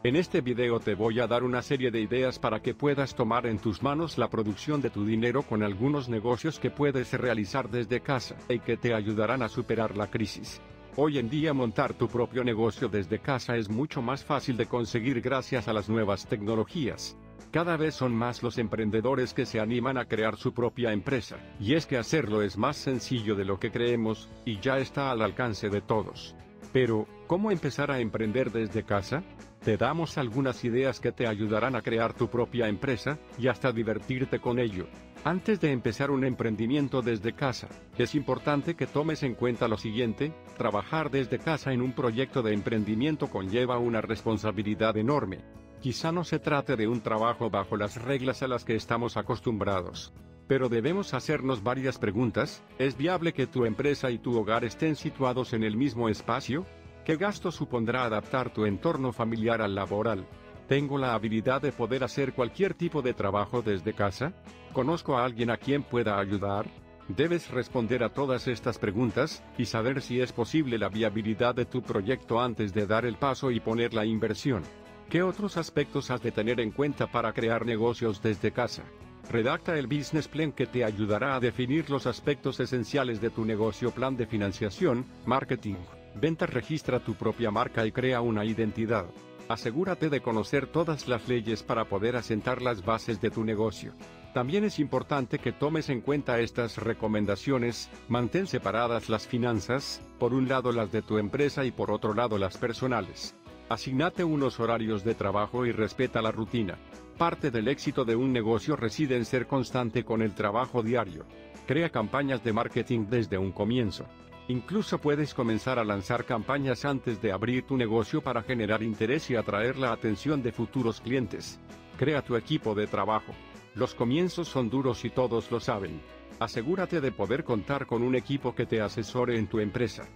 En este video te voy a dar una serie de ideas para que puedas tomar en tus manos la producción de tu dinero con algunos negocios que puedes realizar desde casa y que te ayudarán a superar la crisis. Hoy en día montar tu propio negocio desde casa es mucho más fácil de conseguir gracias a las nuevas tecnologías. Cada vez son más los emprendedores que se animan a crear su propia empresa, y es que hacerlo es más sencillo de lo que creemos, y ya está al alcance de todos. Pero, ¿cómo empezar a emprender desde casa? Te damos algunas ideas que te ayudarán a crear tu propia empresa, y hasta divertirte con ello. Antes de empezar un emprendimiento desde casa, es importante que tomes en cuenta lo siguiente: trabajar desde casa en un proyecto de emprendimiento conlleva una responsabilidad enorme. Quizá no se trate de un trabajo bajo las reglas a las que estamos acostumbrados. Pero debemos hacernos varias preguntas. ¿Es viable que tu empresa y tu hogar estén situados en el mismo espacio? ¿Qué gasto supondrá adaptar tu entorno familiar al laboral? ¿Tengo la habilidad de poder hacer cualquier tipo de trabajo desde casa? ¿Conozco a alguien a quien pueda ayudar? Debes responder a todas estas preguntas, y saber si es posible la viabilidad de tu proyecto antes de dar el paso y poner la inversión. ¿Qué otros aspectos has de tener en cuenta para crear negocios desde casa? Redacta el business plan que te ayudará a definir los aspectos esenciales de tu negocio: plan de financiación, marketing, ventas. Registra tu propia marca y crea una identidad. Asegúrate de conocer todas las leyes para poder asentar las bases de tu negocio. También es importante que tomes en cuenta estas recomendaciones. Mantén separadas las finanzas, por un lado las de tu empresa y por otro lado las personales. Asignate unos horarios de trabajo y respeta la rutina. Parte del éxito de un negocio reside en ser constante con el trabajo diario. Crea campañas de marketing desde un comienzo. Incluso puedes comenzar a lanzar campañas antes de abrir tu negocio para generar interés y atraer la atención de futuros clientes. Crea tu equipo de trabajo. Los comienzos son duros y todos lo saben. Asegúrate de poder contar con un equipo que te asesore en tu empresa.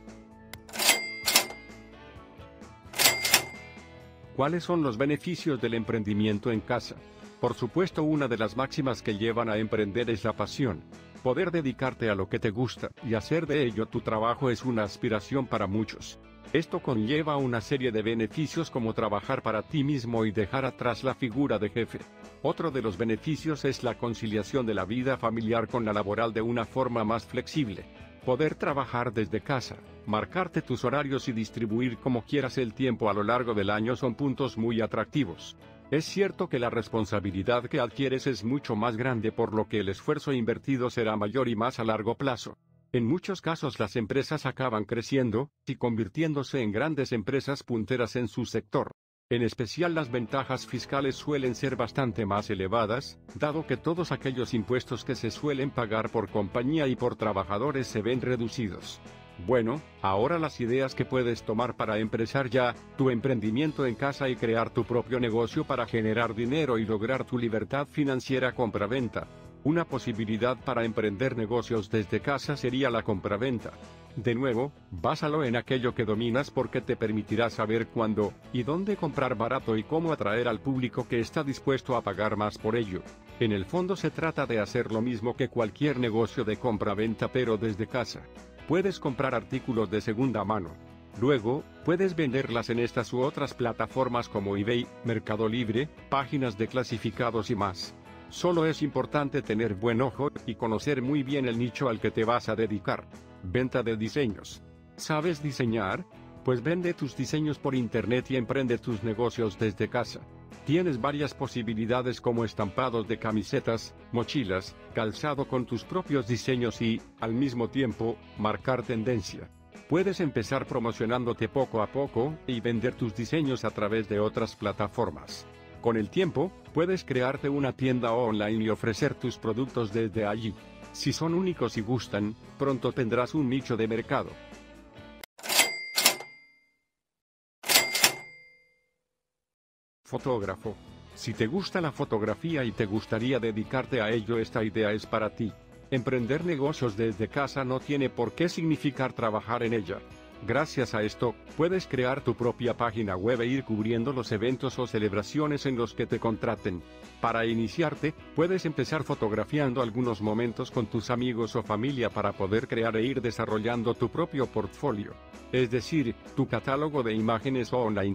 ¿Cuáles son los beneficios del emprendimiento en casa? Por supuesto, una de las máximas que llevan a emprender es la pasión. Poder dedicarte a lo que te gusta y hacer de ello tu trabajo es una aspiración para muchos. Esto conlleva una serie de beneficios, como trabajar para ti mismo y dejar atrás la figura de jefe. Otro de los beneficios es la conciliación de la vida familiar con la laboral de una forma más flexible. Poder trabajar desde casa, marcarte tus horarios y distribuir como quieras el tiempo a lo largo del año son puntos muy atractivos. Es cierto que la responsabilidad que adquieres es mucho más grande, por lo que el esfuerzo invertido será mayor y más a largo plazo. En muchos casos las empresas acaban creciendo y convirtiéndose en grandes empresas punteras en su sector. En especial, las ventajas fiscales suelen ser bastante más elevadas, dado que todos aquellos impuestos que se suelen pagar por compañía y por trabajadores se ven reducidos. Bueno, ahora las ideas que puedes tomar para empezar ya tu emprendimiento en casa y crear tu propio negocio para generar dinero y lograr tu libertad financiera. Compraventa. Una posibilidad para emprender negocios desde casa sería la compraventa. De nuevo, básalo en aquello que dominas, porque te permitirá saber cuándo y dónde comprar barato y cómo atraer al público que está dispuesto a pagar más por ello. En el fondo se trata de hacer lo mismo que cualquier negocio de compraventa, pero desde casa. Puedes comprar artículos de segunda mano. Luego, puedes venderlas en estas u otras plataformas como eBay, Mercado Libre, páginas de clasificados y más. Solo es importante tener buen ojo y conocer muy bien el nicho al que te vas a dedicar. Venta de diseños. ¿Sabes diseñar? Pues vende tus diseños por internet y emprende tus negocios desde casa. Tienes varias posibilidades, como estampados de camisetas, mochilas, calzado con tus propios diseños y, al mismo tiempo, marcar tendencia. Puedes empezar promocionándote poco a poco y vender tus diseños a través de otras plataformas. Con el tiempo, puedes crearte una tienda online y ofrecer tus productos desde allí. Si son únicos y gustan, pronto tendrás un nicho de mercado. Fotógrafo. Si te gusta la fotografía y te gustaría dedicarte a ello, esta idea es para ti. Emprender negocios desde casa no tiene por qué significar trabajar en ella. Gracias a esto, puedes crear tu propia página web e ir cubriendo los eventos o celebraciones en los que te contraten. Para iniciarte, puedes empezar fotografiando algunos momentos con tus amigos o familia para poder crear e ir desarrollando tu propio portfolio. Es decir, tu catálogo de imágenes online.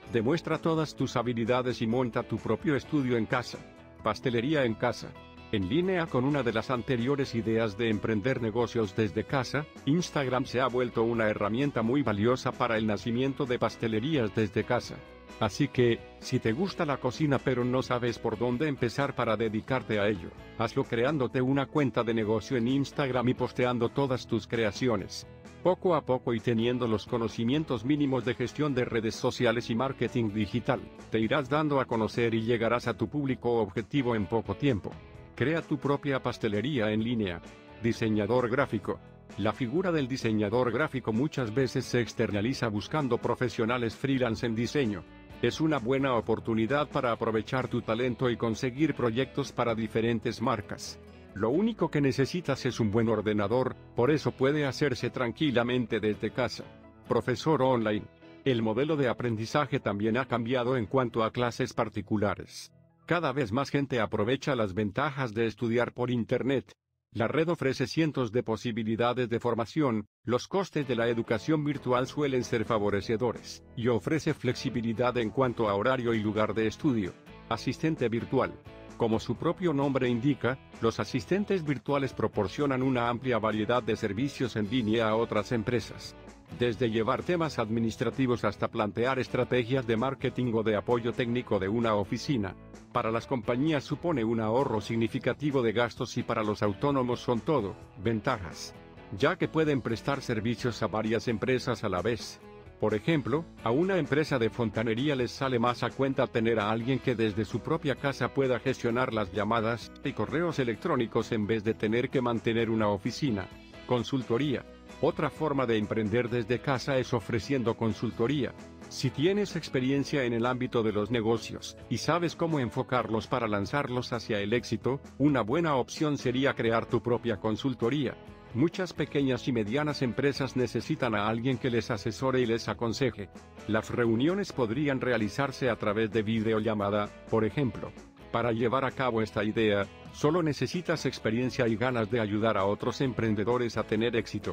Demuestra todas tus habilidades y monta tu propio estudio en casa. Pastelería en casa. En línea con una de las anteriores ideas de emprender negocios desde casa, Instagram se ha vuelto una herramienta muy valiosa para el nacimiento de pastelerías desde casa. Así que, si te gusta la cocina pero no sabes por dónde empezar para dedicarte a ello, hazlo creándote una cuenta de negocio en Instagram y posteando todas tus creaciones. Poco a poco y teniendo los conocimientos mínimos de gestión de redes sociales y marketing digital, te irás dando a conocer y llegarás a tu público objetivo en poco tiempo. Crea tu propia pastelería en línea. Diseñador gráfico. La figura del diseñador gráfico muchas veces se externaliza buscando profesionales freelance en diseño. Es una buena oportunidad para aprovechar tu talento y conseguir proyectos para diferentes marcas. Lo único que necesitas es un buen ordenador, por eso puede hacerse tranquilamente desde casa. Profesor online. El modelo de aprendizaje también ha cambiado en cuanto a clases particulares. Cada vez más gente aprovecha las ventajas de estudiar por Internet. La red ofrece cientos de posibilidades de formación, los costes de la educación virtual suelen ser favorecedores, y ofrece flexibilidad en cuanto a horario y lugar de estudio. Asistente virtual. Como su propio nombre indica, los asistentes virtuales proporcionan una amplia variedad de servicios en línea a otras empresas. Desde llevar temas administrativos hasta plantear estrategias de marketing o de apoyo técnico de una oficina. Para las compañías supone un ahorro significativo de gastos y para los autónomos son todo ventajas, ya que pueden prestar servicios a varias empresas a la vez. Por ejemplo, a una empresa de fontanería les sale más a cuenta tener a alguien que desde su propia casa pueda gestionar las llamadas y correos electrónicos en vez de tener que mantener una oficina. Consultoría. Otra forma de emprender desde casa es ofreciendo consultoría. Si tienes experiencia en el ámbito de los negocios, y sabes cómo enfocarlos para lanzarlos hacia el éxito, una buena opción sería crear tu propia consultoría. Muchas pequeñas y medianas empresas necesitan a alguien que les asesore y les aconseje. Las reuniones podrían realizarse a través de videollamada, por ejemplo. Para llevar a cabo esta idea, solo necesitas experiencia y ganas de ayudar a otros emprendedores a tener éxito.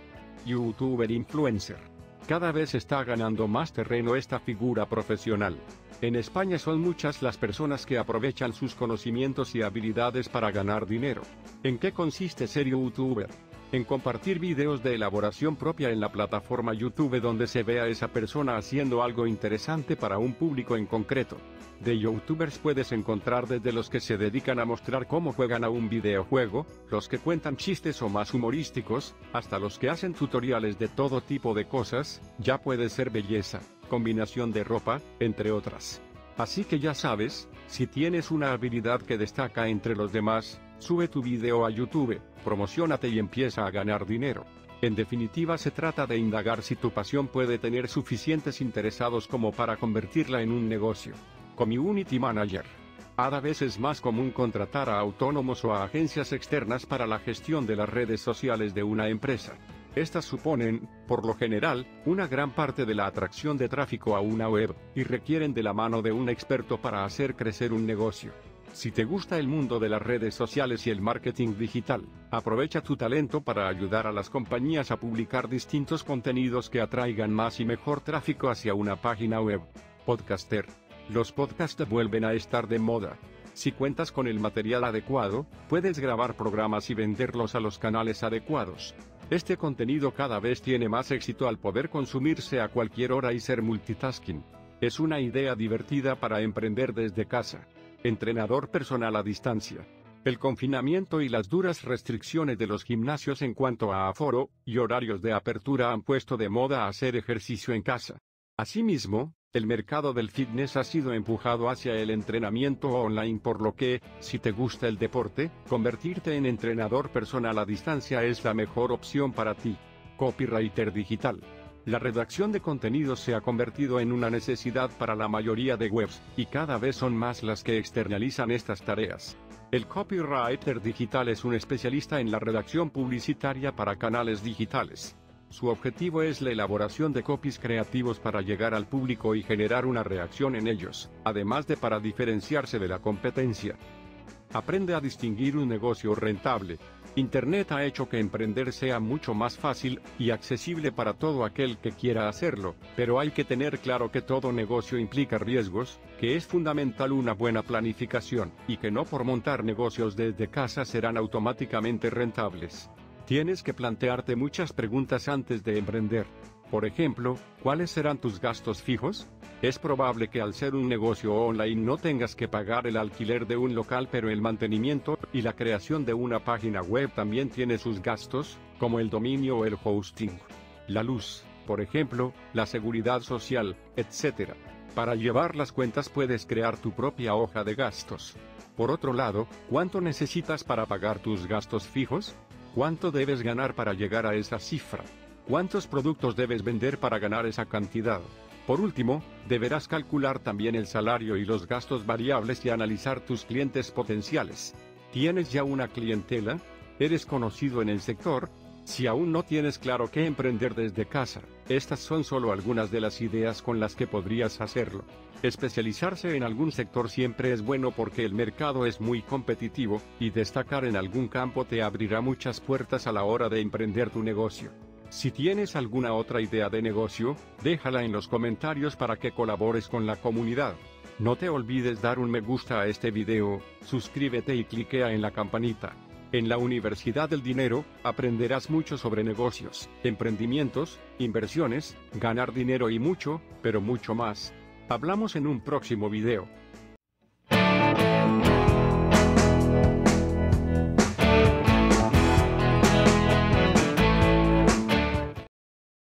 YouTuber influencer. Cada vez está ganando más terreno esta figura profesional. En España son muchas las personas que aprovechan sus conocimientos y habilidades para ganar dinero. ¿En qué consiste ser YouTuber? En compartir videos de elaboración propia en la plataforma YouTube donde se ve a esa persona haciendo algo interesante para un público en concreto. De YouTubers puedes encontrar desde los que se dedican a mostrar cómo juegan a un videojuego, los que cuentan chistes o más humorísticos, hasta los que hacen tutoriales de todo tipo de cosas, ya puede ser belleza, combinación de ropa, entre otras. Así que ya sabes, si tienes una habilidad que destaca entre los demás, sube tu video a YouTube, promociónate y empieza a ganar dinero. En definitiva se trata de indagar si tu pasión puede tener suficientes interesados como para convertirla en un negocio. Community Manager. Cada vez es más común contratar a autónomos o a agencias externas para la gestión de las redes sociales de una empresa. Estas suponen, por lo general, una gran parte de la atracción de tráfico a una web, y requieren de la mano de un experto para hacer crecer un negocio. Si te gusta el mundo de las redes sociales y el marketing digital, aprovecha tu talento para ayudar a las compañías a publicar distintos contenidos que atraigan más y mejor tráfico hacia una página web. Podcaster. Los podcasts vuelven a estar de moda. Si cuentas con el material adecuado, puedes grabar programas y venderlos a los canales adecuados. Este contenido cada vez tiene más éxito al poder consumirse a cualquier hora y ser multitasking. Es una idea divertida para emprender desde casa. Entrenador personal a distancia. El confinamiento y las duras restricciones de los gimnasios en cuanto a aforo y horarios de apertura han puesto de moda hacer ejercicio en casa. Asimismo, el mercado del fitness ha sido empujado hacia el entrenamiento online, por lo que, si te gusta el deporte, convertirte en entrenador personal a distancia es la mejor opción para ti. Copywriter digital. La redacción de contenidos se ha convertido en una necesidad para la mayoría de webs, y cada vez son más las que externalizan estas tareas. El copywriter digital es un especialista en la redacción publicitaria para canales digitales. Su objetivo es la elaboración de copies creativos para llegar al público y generar una reacción en ellos, además de para diferenciarse de la competencia. Aprende a distinguir un negocio rentable. Internet ha hecho que emprender sea mucho más fácil y accesible para todo aquel que quiera hacerlo, pero hay que tener claro que todo negocio implica riesgos, que es fundamental una buena planificación, y que no por montar negocios desde casa serán automáticamente rentables. Tienes que plantearte muchas preguntas antes de emprender. Por ejemplo, ¿cuáles serán tus gastos fijos? Es probable que al ser un negocio online no tengas que pagar el alquiler de un local, pero el mantenimiento y la creación de una página web también tiene sus gastos, como el dominio o el hosting, la luz, por ejemplo, la seguridad social, etc. Para llevar las cuentas puedes crear tu propia hoja de gastos. Por otro lado, ¿cuánto necesitas para pagar tus gastos fijos? ¿Cuánto debes ganar para llegar a esa cifra? ¿Cuántos productos debes vender para ganar esa cantidad? Por último, deberás calcular también el salario y los gastos variables y analizar tus clientes potenciales. ¿Tienes ya una clientela? ¿Eres conocido en el sector? Si aún no tienes claro qué emprender desde casa, estas son solo algunas de las ideas con las que podrías hacerlo. Especializarse en algún sector siempre es bueno porque el mercado es muy competitivo, y destacar en algún campo te abrirá muchas puertas a la hora de emprender tu negocio. Si tienes alguna otra idea de negocio, déjala en los comentarios para que colabores con la comunidad. No te olvides dar un me gusta a este video, suscríbete y cliquea en la campanita. En la Universidad del Dinero, aprenderás mucho sobre negocios, emprendimientos, inversiones, ganar dinero y mucho, pero mucho más. Hablamos en un próximo video.